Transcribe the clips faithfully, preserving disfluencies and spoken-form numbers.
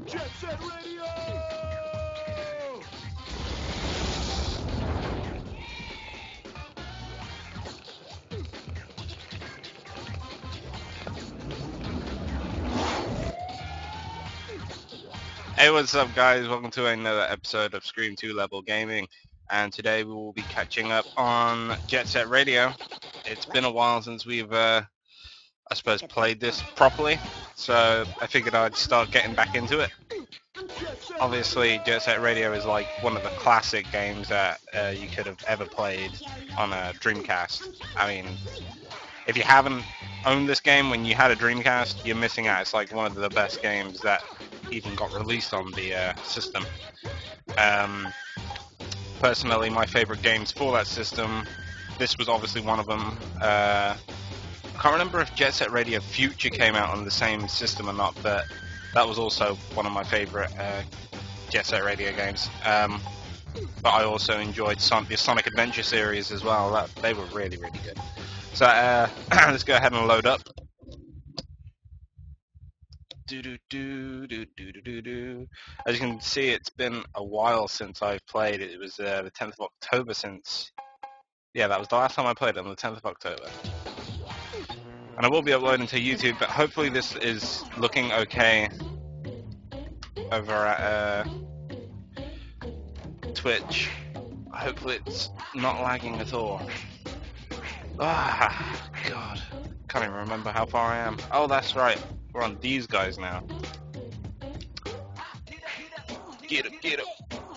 Jet Set Radio! Hey, what's up, guys? Welcome to another episode of Scream two Level Gaming, and today we will be catching up on Jet Set Radio. It's been a while since we've, uh, I suppose, played this properly, so I figured I'd start getting back into it. Obviously, Jet Set Radio is like one of the classic games that uh, you could have ever played on a Dreamcast. I mean, if you haven't owned this game when you had a Dreamcast, you're missing out. It's like one of the best games that even got released on the uh, system. Um, personally, my favorite games for that system, this was obviously one of them. Uh, I can't remember if Jet Set Radio Future came out on the same system or not, but that was also one of my favorite uh, Jet Set Radio games. Um, but I also enjoyed Son- the Sonic Adventure series as well. That, they were really, really good. So uh, let's go ahead and load up. Do, do, do, do, do, do, do. As you can see, it's been a while since I've played it. It was uh, the tenth of October since... Yeah, that was the last time I played it, on the tenth of October. And I will be uploading to YouTube, but hopefully this is looking okay over at uh, Twitch. Hopefully it's not lagging at all. Ah, God. Can't even remember how far I am. Oh, that's right. We're on these guys now. Get up, get up.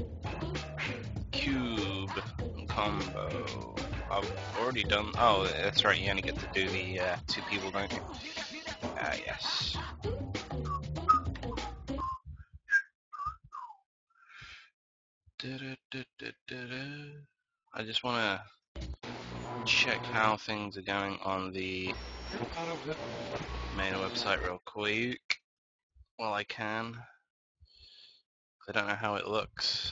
Cube combo. I've already done. Oh, that's right. You only get to do the uh, two people, don't you? Ah, uh, yes. I just want to check how things are going on the main website real quick while I can. I don't know how it looks.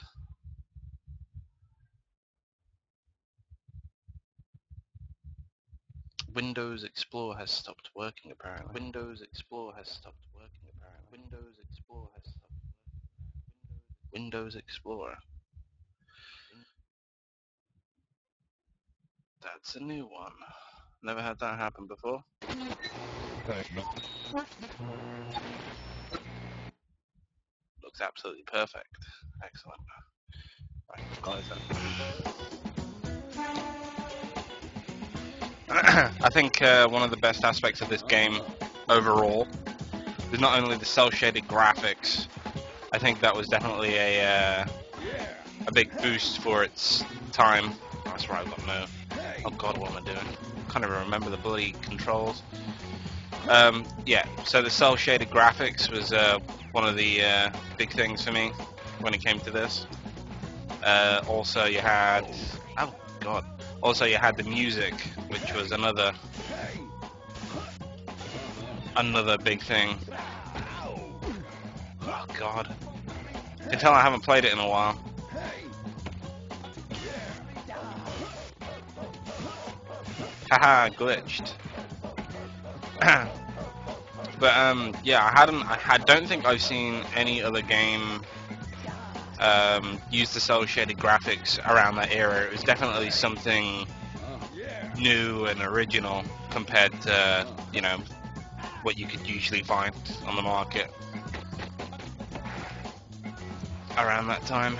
Windows Explorer has stopped working apparently. Windows Explorer has stopped working apparently. Windows Explorer has stopped working. Windows Explorer. That's a new one. Never had that happen before. Looks absolutely perfect. Excellent. Right, close that. I think uh, one of the best aspects of this game overall is not only the cel-shaded graphics. I think that was definitely a uh, a big boost for its time. That's right, I've got no... Oh god, what am I doing? I can't even remember the bloody controls. Um, yeah, so the cel-shaded graphics was uh, one of the uh, big things for me when it came to this. Uh, also, you had... Oh god. Also, you had the music, which was another... Another big thing. Oh god. You can tell I haven't played it in a while. Haha, glitched. But um, yeah, I hadn't. I had, don't think I've seen any other game um, use the cel-shaded graphics around that era. It was definitely something new and original compared to, you know, what you could usually find on the market around that time.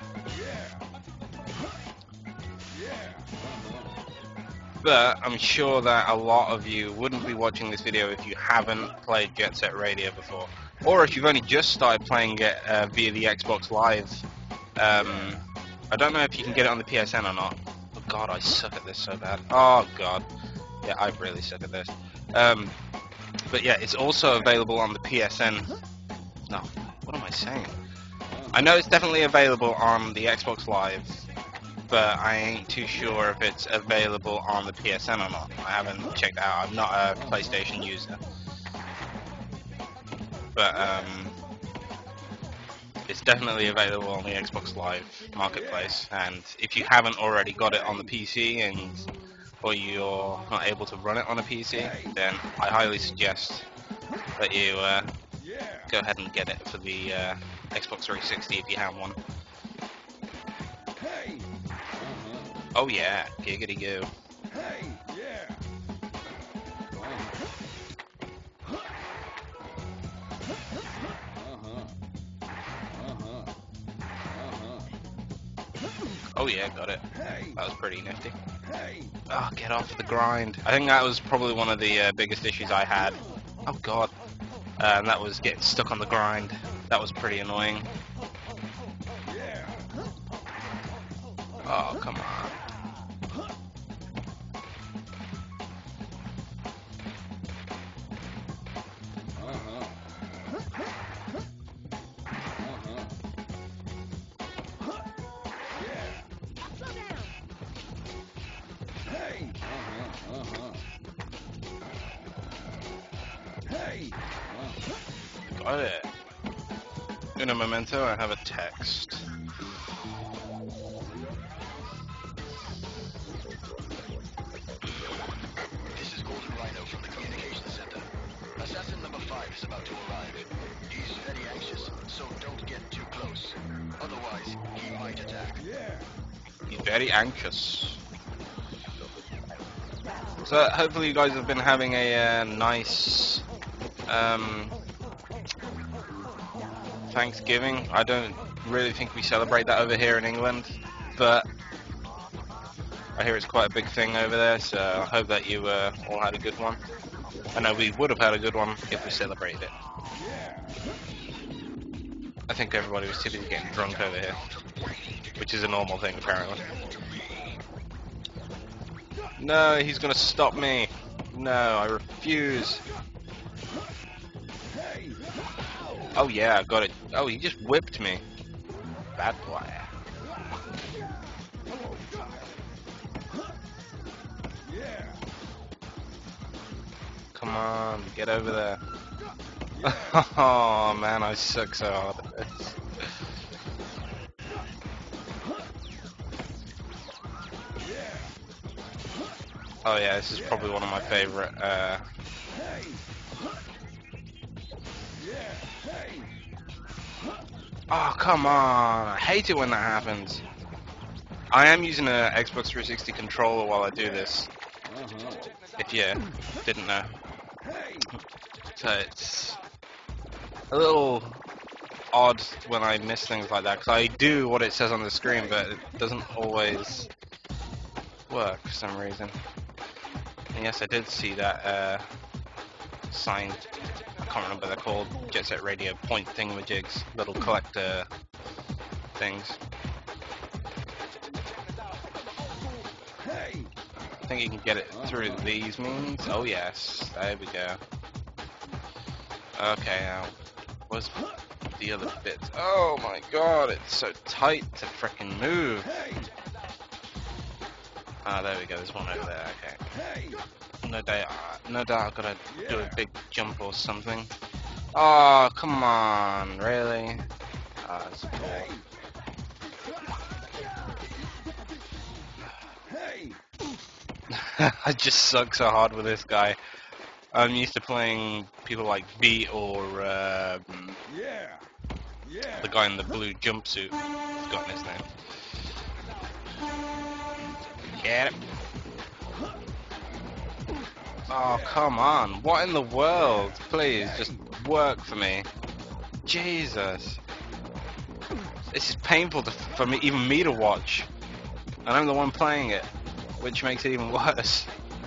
But I'm sure that a lot of you wouldn't be watching this video if you haven't played Jet Set Radio before, or if you've only just started playing it uh, via the Xbox Live. Um, I don't know if you can get it on the P S N or not. Oh god, I suck at this so bad. Oh god, yeah, I really suck at this. Um, but yeah, it's also available on the P S N. No, what am I saying? I know it's definitely available on the Xbox Live, but I ain't too sure if it's available on the P S N or not. I haven't checked out. I'm not a PlayStation user. But um, it's definitely available on the Xbox Live Marketplace. And if you haven't already got it on the P C, and or you're not able to run it on a P C, then I highly suggest that you uh, go ahead and get it for the uh, Xbox three sixty if you have one. Hey. Uh-huh. Oh yeah, giggity go. Hey, yeah. Uh-huh. Uh-huh. Uh-huh. Oh yeah, got it. Hey. That was pretty nifty. Hey. Oh, get off the grind. I think that was probably one of the uh, biggest issues I had. Oh god. Uh, and that was getting stuck on the grind. That was pretty annoying. Yeah. Oh, come on. Uh-huh. Uh-huh. Yeah. Hey. Uh-huh. Uh-huh. Hey. Uh-huh. Got it. In a memento, I have a text. This is Golden Rhino from the communications center. Assassin number five is about to arrive. He's very anxious, so don't get too close. Otherwise, he might attack. Yeah. He's very anxious. So hopefully you guys have been having a uh, nice um, Thanksgiving. I don't really think we celebrate that over here in England, but I hear it's quite a big thing over there, so I hope that you uh, all had a good one. I know we would have had a good one if we celebrated it. I think everybody was typically getting drunk over here, which is a normal thing apparently. No, he's gonna stop me. No, I refuse. Oh yeah, I got it. Oh, he just whipped me. Bad boy. Come on, get over there. Oh man, I suck so hard at this. Oh yeah, this is probably one of my favorite. Uh... Oh come on! I hate it when that happens. I am using a Xbox three sixty controller while I do this. If you didn't know, so it's a little odd when I miss things like that, because I do what it says on the screen, but it doesn't always work for some reason. And yes, I did see that uh, sign. I can't remember what they're called. Jet Set Radio point thingamajigs, little collector things. I think you can get it through these means. Oh yes, there we go. Okay, now where's the other bit? Oh my god, it's so tight to frickin' move. Ah, there we go. There's one over there. Okay. No doubt, no doubt I've got to do a big jump or something. Oh, come on, really? Ah, that's cool. I just suck so hard with this guy. I'm used to playing people like V or um, the guy in the blue jumpsuit. I've forgotten his name. Get it. Oh, come on. What in the world? Please, just work for me. Jesus. This is painful to, for me, even me to watch. And I'm the one playing it, which makes it even worse.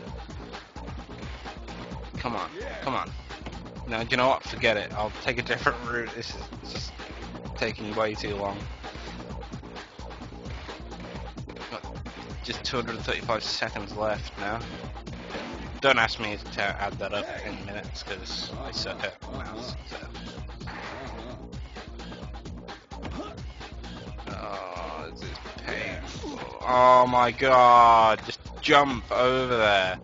Come on. Come on. No, do you know what? Forget it. I'll take a different route. This is just taking way too long. Just two hundred thirty-five seconds left now. Don't ask me to add that up in minutes because I suck at maths. So. Oh, this is painful. Oh my god, just jump over there.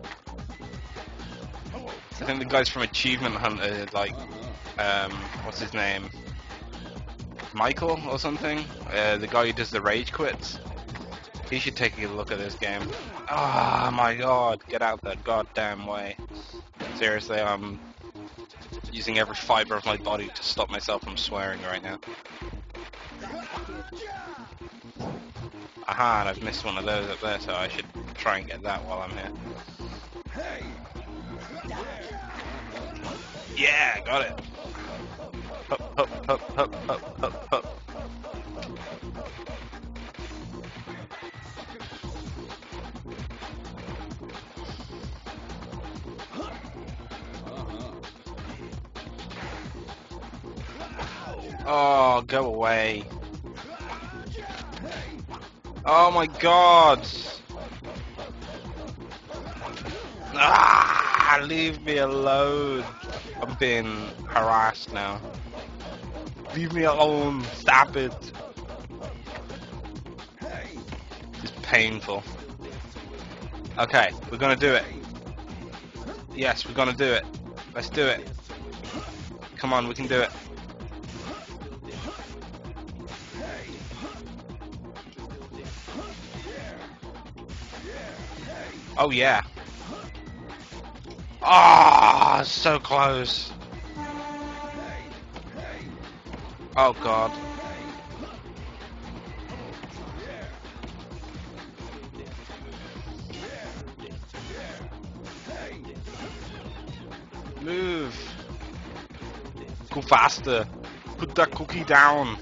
I think the guys from Achievement Hunter, like, um, what's his name? Michael or something? Uh, the guy who does the rage quits. He should take a look at this game. Oh my god, get out that goddamn way. Seriously, I'm using every fiber of my body to stop myself from swearing right now. Aha, and I've missed one of those up there, so I should try and get that while I'm here. Hey. Yeah, got it. Hup, hup, hup, hup, hup, hup, hup. Oh, go away. Oh my god. Ah, leave me alone. I'm being harassed now. Leave me alone. Stop it. It's painful. Okay, we're gonna do it. Yes, we're gonna do it. Let's do it. Come on, we can do it. Oh yeah. Ah, oh, so close. Oh god. Move. Go faster. Put that cookie down.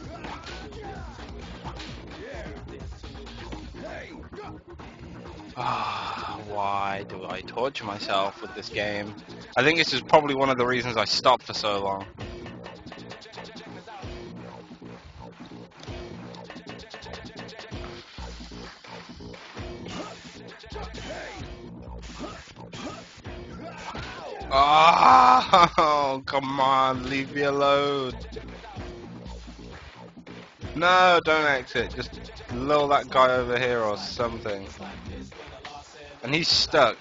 Ah, why do I torture myself with this game? I think this is probably one of the reasons I stopped for so long. Oh, come on, leave me alone. No, don't exit. Just lull that guy over here or something. And he's stuck.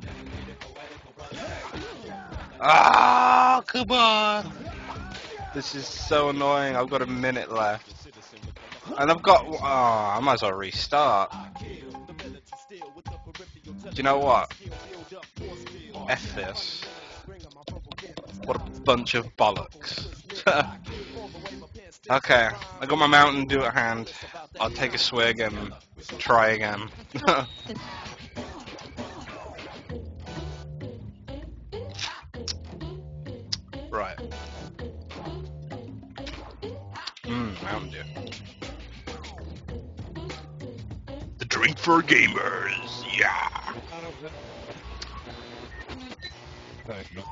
Ah, come on. This is so annoying. I've got a minute left. And I've got... Oh, I might as well restart. Do you know what? F this. What a bunch of bollocks. Okay, I got my Mountain Dew at hand. I'll take a swig and try again. Right. Mmm, Mountain Dew. The drink for gamers, yeah! Thank you.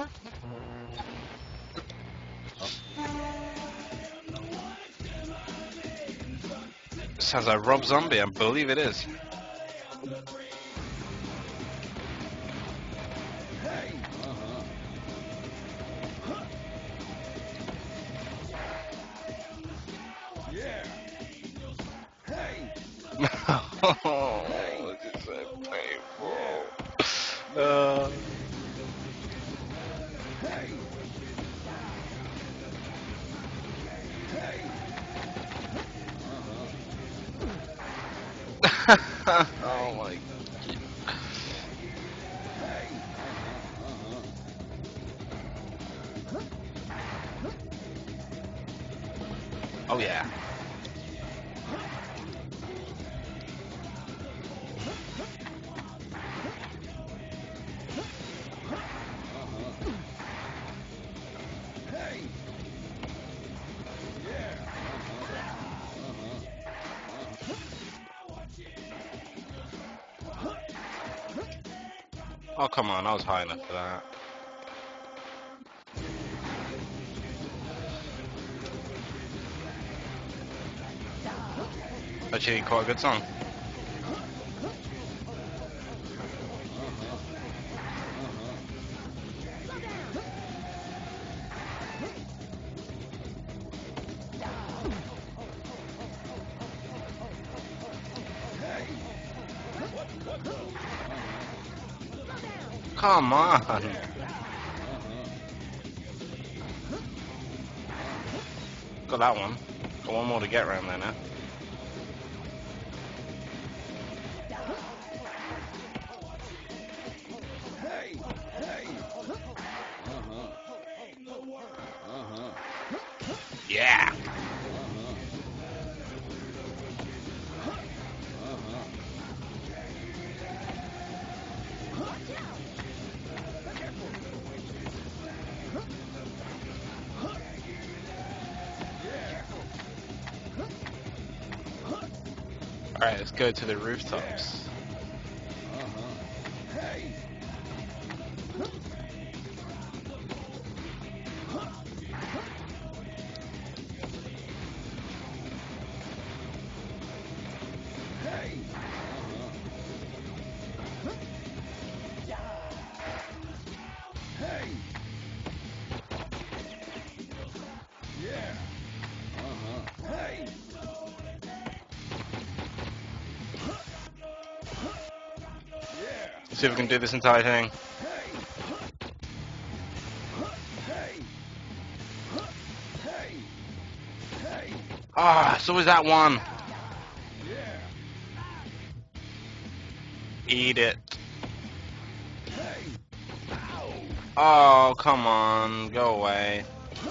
Sounds like Rob Zombie, I believe it is. Oh, this is so painful. Uh. Oh my god. Oh yeah. Oh come on, I was high enough for that. Actually, quite a good song. Come on. Got that one. Got one more to get around there now. Yeah. Alright, let's go to the rooftops. Hey! Hey! Hey! Yeah! Hey! Yeah! See if we can do this entire thing. Hey! Hey! Hey! Hey! Ah, so was that one. Yeah! Eat it. Hey! Ow! Oh, come on. Go away.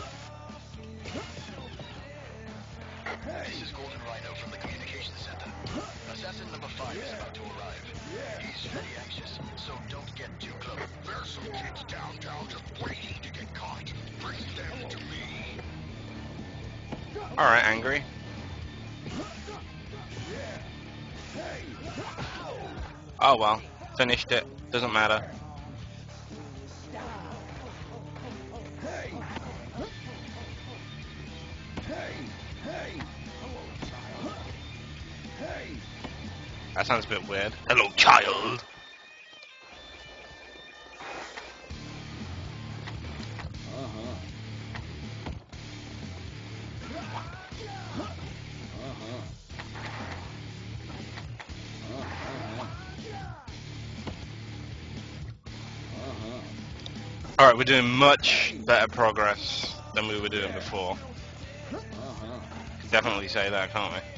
Hey! This is Golden Rhino from the communications center. Assassin number five is about to arrive. Yeah! He's very anxious, so don't get too close. There's some kids downtown just waiting to get caught. Bring them to me. Alright, angry. Yeah! Hey! Ow! Oh well. Finished it. Doesn't matter. Hey! Hey! Hey! Hey! That sounds a bit weird. Hello, child. Uh-huh. Alright, we're doing much better progress than we were doing before. Uh-huh. Can definitely say that, can't we?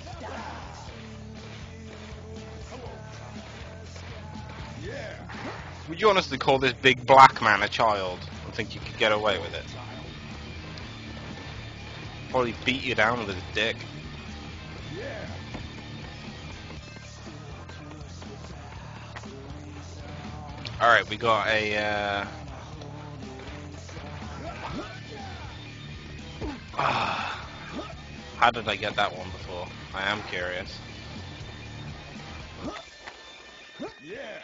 Yeah! Would you honestly call this big black man a child and think you could get away with it? Probably beat you down with his dick. Yeah! Alright, we got a, uh... ah, how did I get that one before? I am curious. Yeah!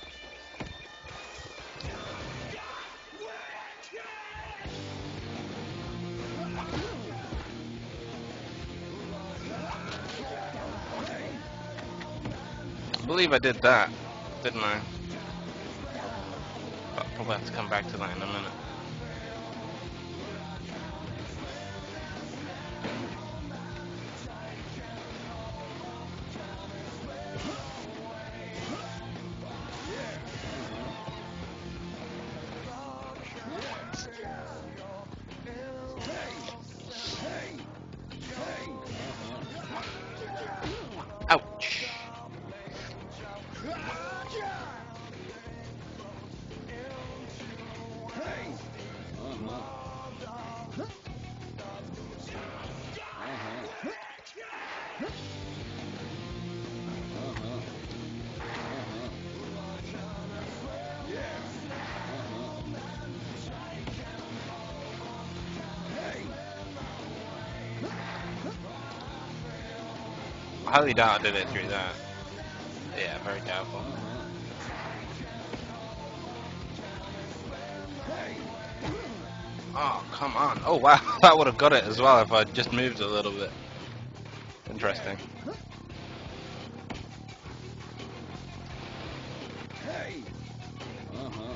I believe I did that, didn't I? But I'll probably have to come back to that in a minute. Hey! Hey! Ouch! Hey! I highly doubt I did it through that. Yeah, very doubtful. Oh, come on. Oh, wow. That would have got it as well if I'd just moved a little bit. Interesting. Hey! Uh-huh.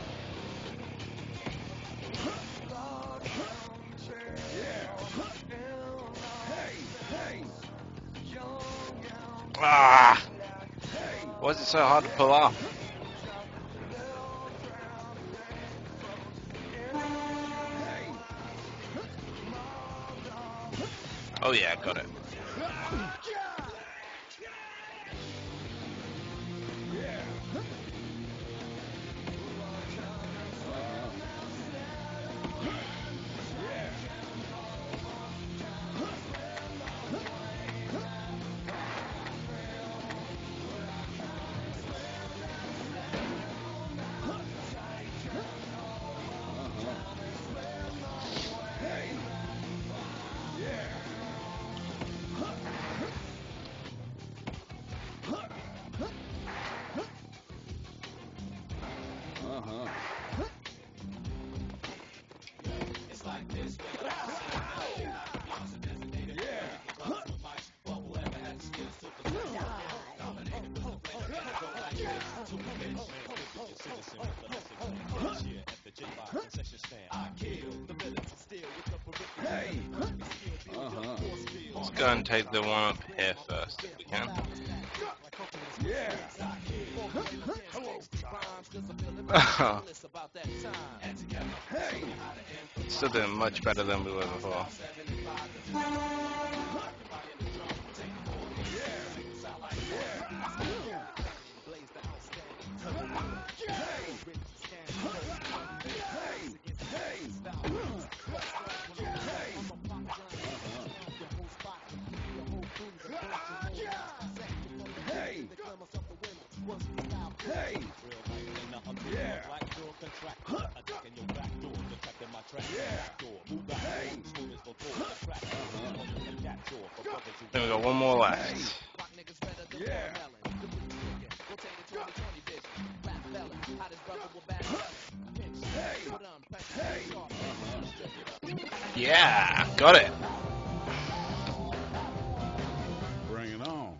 Yeah! Hey! Hey! Ah! Hey! Why is it so hard to pull off? Hey! Oh yeah, got it. Yeah! Yeah! go and take the one up here first if we can. Yeah. Oh, Hey. still doing much better than we were before. Hey. Hey. Yeah. Then we got one more left. Yeah. Hey. Yeah, got it. Bring it on.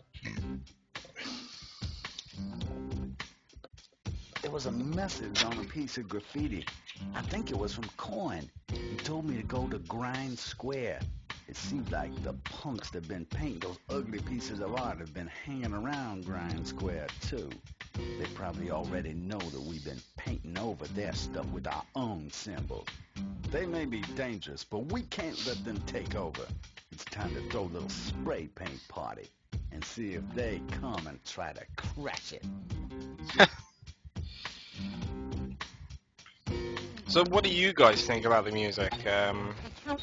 There was a message on a piece of graffiti. I think it was from Coin. He told me to go to Grind Square. It seems like the punks that have been painting those ugly pieces of art have been hanging around Grind Square, too. They probably already know that we've been painting over their stuff with our own symbol. They may be dangerous, but we can't let them take over. It's time to throw a little spray paint party and see if they come and try to crash it. So what do you guys think about the music? Um,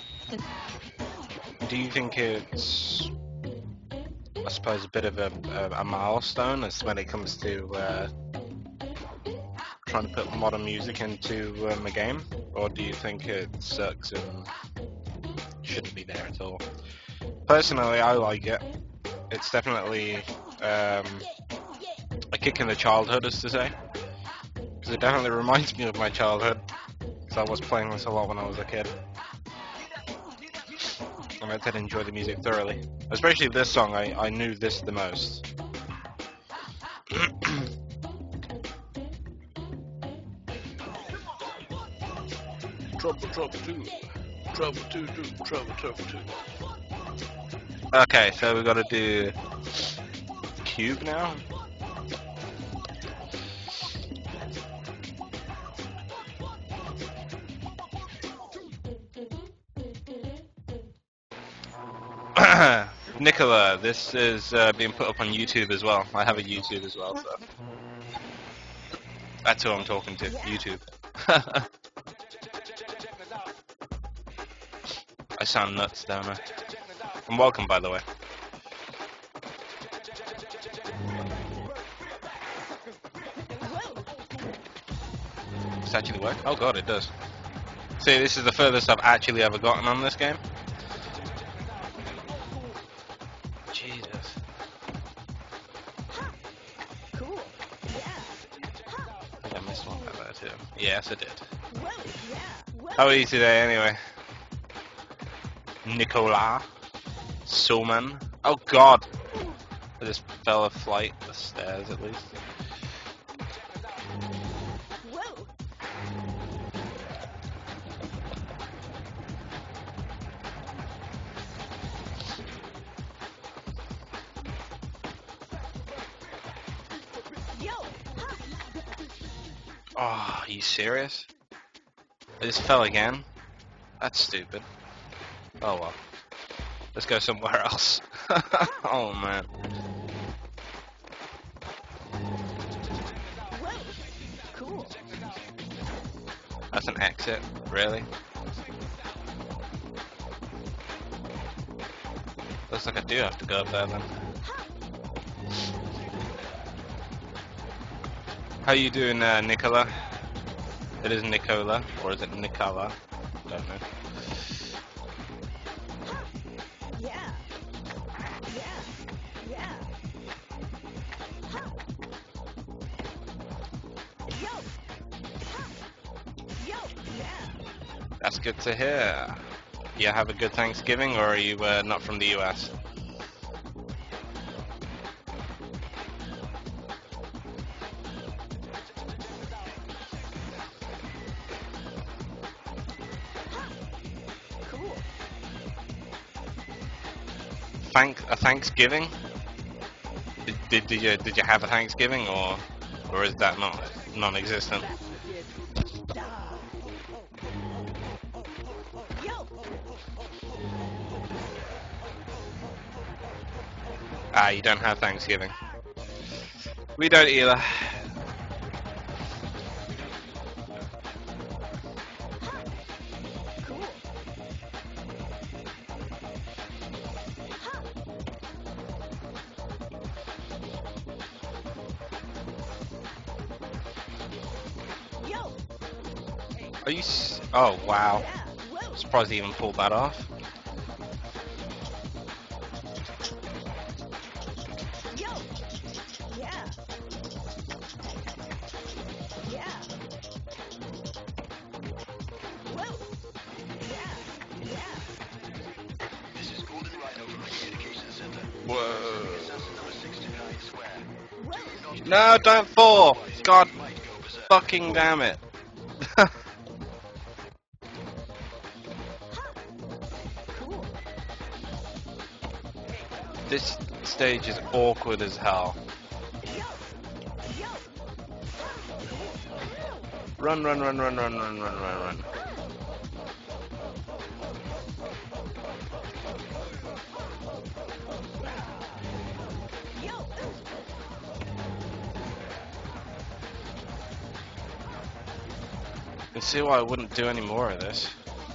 do you think it's, I suppose, a bit of a, a, a milestone as when it comes to uh, trying to put modern music into um, a game? Or do you think it sucks and shouldn't be there at all? Personally, I like it. It's definitely um, a kick in the childhood, as to say. Because it definitely reminds me of my childhood. Because I was playing this a lot when I was a kid. And I did enjoy the music thoroughly. Especially this song, I, I knew this the most. Trouble, trouble, two. Trouble, two, two. Trouble, trouble, two. Okay, so we got to do Cube now. Nicola, this is uh, being put up on YouTube as well. I have a YouTube as well, so that's who I'm talking to. YouTube. I sound nuts, don't I? And welcome, by the way. Does it actually work? Oh god, it does. See, this is the furthest I've actually ever gotten on this game. Jesus. Cool. Yeah. I think I missed one like that too. Yes, I did. Whoa. Yeah. Whoa. How are you today, anyway? Nicola? Soman? Oh god! I just fell a flight of stairs, at least. Whoa. Yo. Oh, are you serious? I just fell again? That's stupid. Oh well. Let's go somewhere else. Oh man. Whoa. Cool. That's an exit, really? Looks like I do have to go up there then. How you doing, uh, Nicola? It is Nicola, or is it Nicola? Don't know. Yeah. Yeah. Yeah. Yo. Yo. Yeah. That's good to hear. You have a good Thanksgiving, or are you uh, not from the U S? Cool. thank a Thanksgiving? Did, did, did you did you have a Thanksgiving, or or is that not non-existent? Yo. Ah, you don't have Thanksgiving. We don't either. Cool. Yo. Are you? S oh wow! Yeah. Whoa. Surprised he even pulled that off. Yo. Yeah. Yeah. Whoa. Yeah. Yeah. This is Golden Rhino from the Communications Center. Whoa! Assassin number sixty-nine square. Whoa. No, don't fall! God Might go berserk. fucking damn it! Cool. This stage is awkward as hell. Yo. Yo. Run, run, run, run, run, run, run, run, run. Yo. You can see why I wouldn't do any more of this.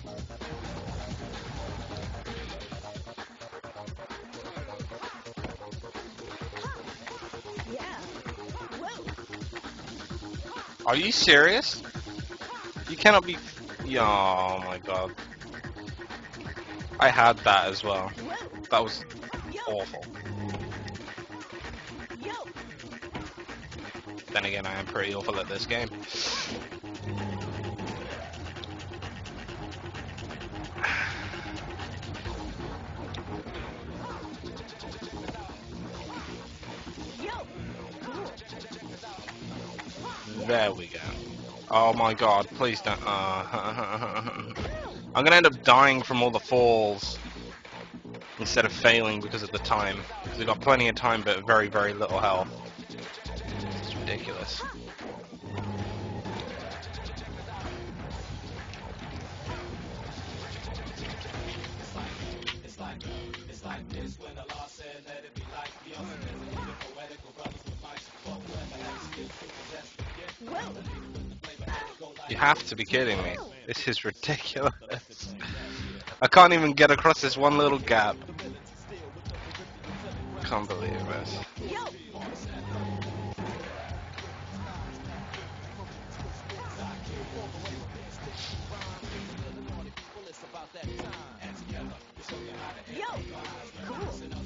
Yeah. Whoa. Are you serious? You cannot be. Yeah, oh my god. I had that as well. Whoa. That was Yo. awful. Yo. Then again, I am pretty awful at this game. Yo. Cool. There we go. Oh my god, please don't. Uh, I'm gonna end up dying from all the falls instead of failing because of the time. Because we've got plenty of time but very, very little health. It's ridiculous. Whoa. You have to be kidding me. This is ridiculous. I can't even get across this one little gap. Can't believe this. Yo. Yo. Cool.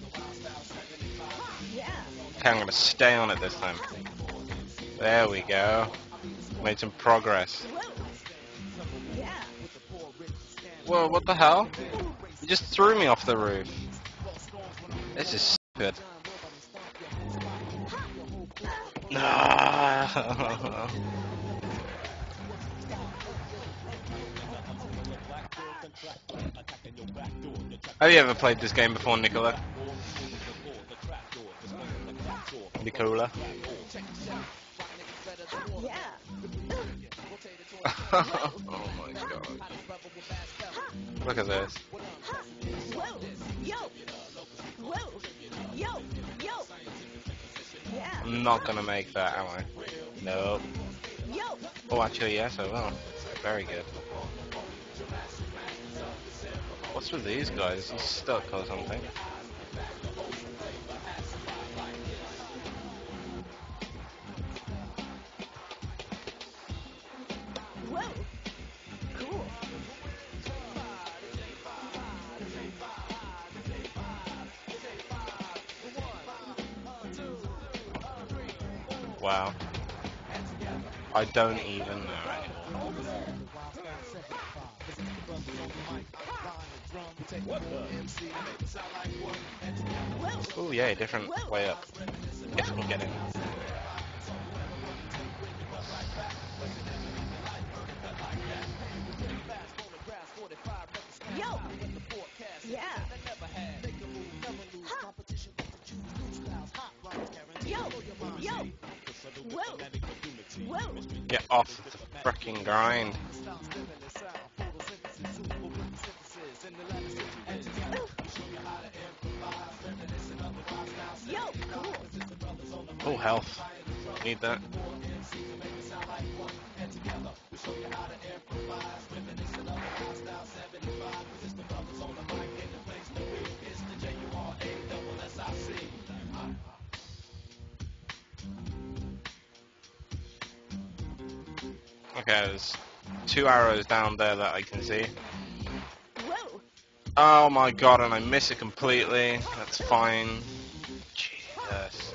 Yeah. Okay, I'm gonna stay on it this time. There we go. Made some progress. Whoa. Yeah. Whoa, what the hell? You just threw me off the roof. This is stupid. Nah. Have you ever played this game before, Nicola? Nicola? Yeah. Oh my god. Look at this. Whoa. Yo. Whoa. Yo. Yo. Yeah. I'm not gonna make that, am I? Nope. Yo. Oh, actually, yes, I will. Very good. What's with these guys? He's stuck or something. Whoa. Cool. Wow. I don't even know anymore. Oh yeah, different way up. If I can get in. Yo. Yeah. Whoa. Whoa. Get off the frickin' grind. Yo, cool. Oh, health. Need that. Okay, there's two arrows down there that I can see. Whoa. Oh my god, and I miss it completely. That's fine. Jesus.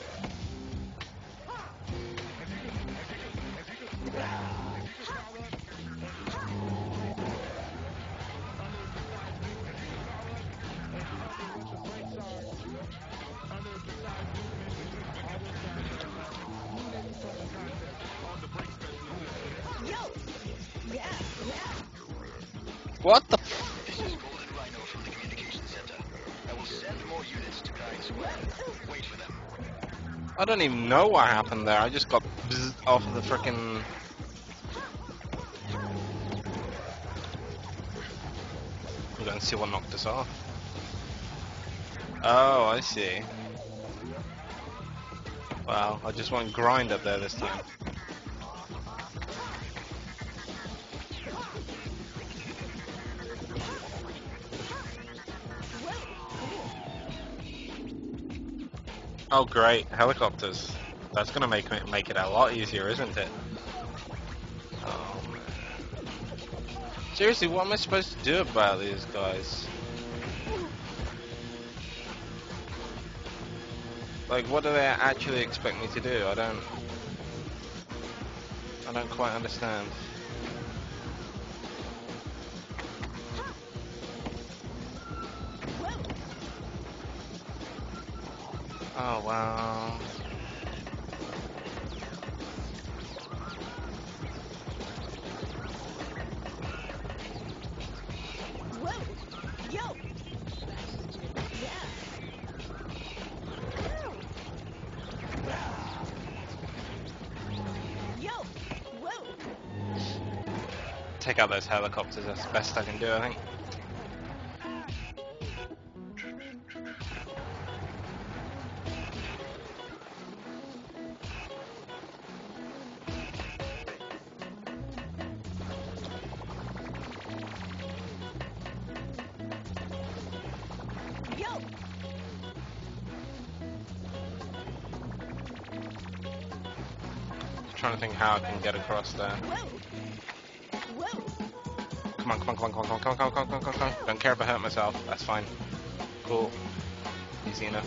Yo. Yeah, yeah. What the f- This is Golden Rhino from the communications center. I will send more units to Grind Square. Wait for them. I don't even know what happened there. I just got bzzz off of the frickin' We're going to see what knocked us off. Oh, I see. Wow, I just went grind up there this time. Oh great, helicopters. That's gonna make it make it a lot easier, isn't it? Oh man. Seriously, what am I supposed to do about these guys? Like, what do they actually expect me to do? I don't... I don't quite understand. Oh, wow. Whoa. Yo. Yeah. Yo. Whoa. Take out those helicopters, that's the best I can do, I think. Yo. Just trying to think how I can get across there. Whoa. Whoa. Come on, come on, come on, come on, come on, come on, come on, come on, come on, come on. Don't care if I hurt myself, that's fine. Cool. Easy enough.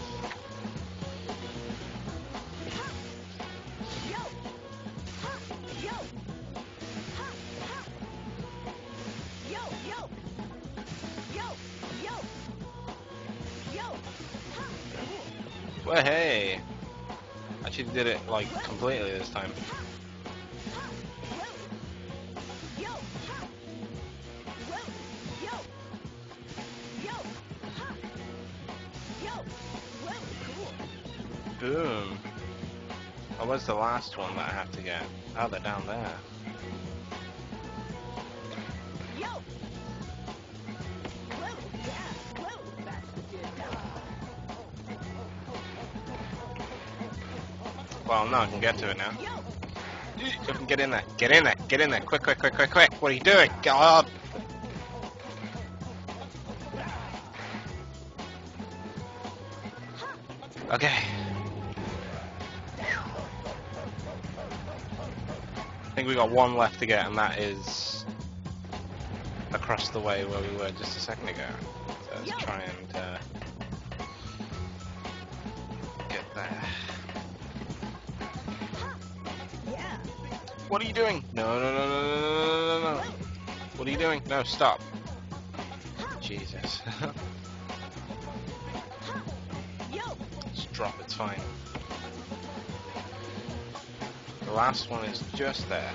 Yo. Ha. Yo. Ha. Ha. Yo. Yo. Yo. Yo. Yo. Ha. Cool. Well, hey! Actually did it, like, completely this time. Whoa. Yo. Ha. Whoa. Yo. Yo. Ha. Yo. Whoa. Cool. Boom. Oh, where's the last one that I have to get? Oh, they're down there. Yo. Whoa. Yeah. Whoa. That's good. Well, no, I can get to it now. Yo. You can get in there. Get in there. Get in there. Quick, quick, quick, quick, quick. What are you doing? God. Okay. I think we got one left to get, and that is across the way where we were just a second ago. So let's try and uh, get there. Yeah. What are you doing? No, no, no, no, no, no, no, no, no. What are you doing? No, stop. Jesus. Yo. Just drop, it's fine. The last one is just there.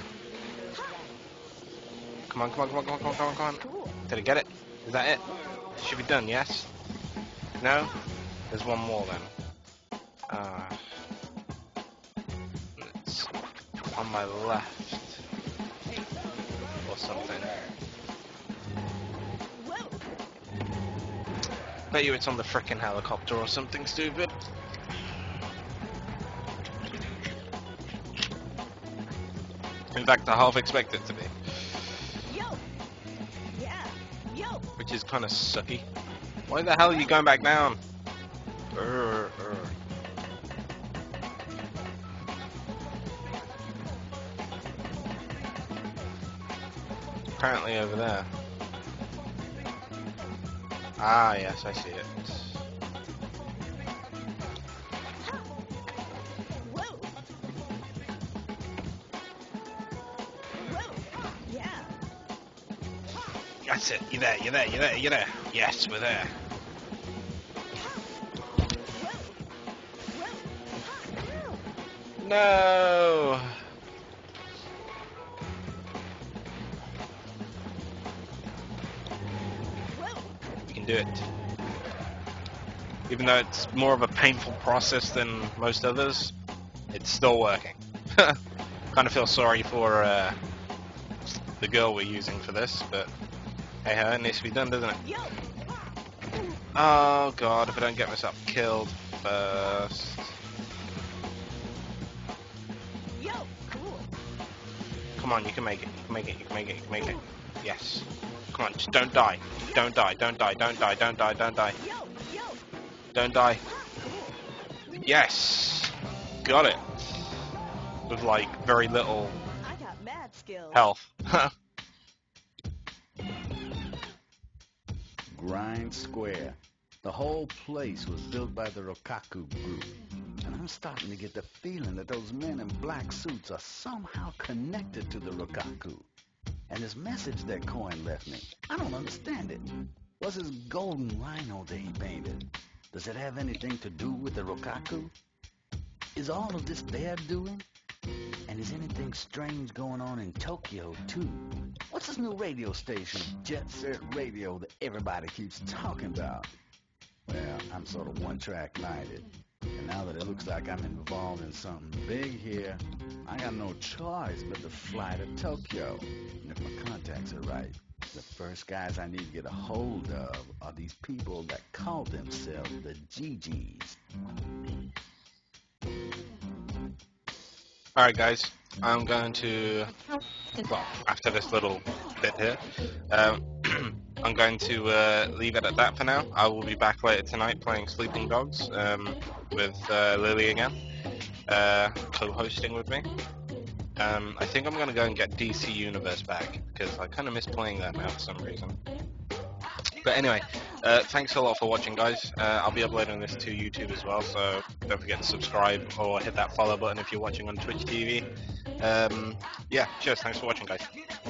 Come on, come on, come on, come on, come on, come on, come on. Cool. Did I get it? Is that it? Should be done, yes? No? There's one more then. Uh, let's on my left or something. Whoa. Bet you it's on the frickin' helicopter or something stupid. In fact, I half expect it to be, Yo. Yeah. Yo. which is kind of sucky. Why the hell are you going back down? Urgh, urgh. Apparently over there. Ah, yes, I see it. Whoa. Whoa. Yeah. That's it. You're there, you're there, you're there, you're there. Yes, we're there. Whoa. Whoa. No! Whoa. You can do it. Even though it's more of a painful process than most others, it's still working. Kind of feel sorry for uh, the girl we're using for this, but hey ho, it needs to be done, doesn't it? Yo. Oh god, if I don't get myself killed first. Yo. Cool. Come on, you can make it, you can make it, you can make it, you can make it. Yes. Come on, just don't die. Don't die, don't die, don't die, don't die, don't die. Yo. Yo. Don't die. Cool. Yes! Got it. With like very little I got mad skills. health. Grind Square. The whole place was built by the Rokaku group. And I'm starting to get the feeling that those men in black suits are somehow connected to the Rokaku. And this message that Coin left me, I don't understand it. What's his golden rhino that he painted? Does it have anything to do with the Rokaku? Is all of this their doing? And is anything strange going on in Tokyo, too? What's this new radio station, Jet Set Radio, that everybody keeps talking about? Well, I'm sort of one-track minded. And now that it looks like I'm involved in something big here, I got no choice but to fly to Tokyo. And if my contacts are right, the first guys I need to get a hold of are these people that call themselves the G Gs. Alright guys, I'm going to, well, after this little bit here, um, I'm going to uh, leave it at that for now. I will be back later tonight playing Sleeping Dogs um, with uh, Lily again, uh, co-hosting with me. Um, I think I'm going to go and get D C Universe back, because I kind of miss playing that now for some reason. But anyway, uh, thanks a lot for watching, guys. Uh, I'll be uploading this to YouTube as well, so don't forget to subscribe or hit that follow button if you're watching on Twitch T V. Um, yeah, cheers. Thanks for watching, guys.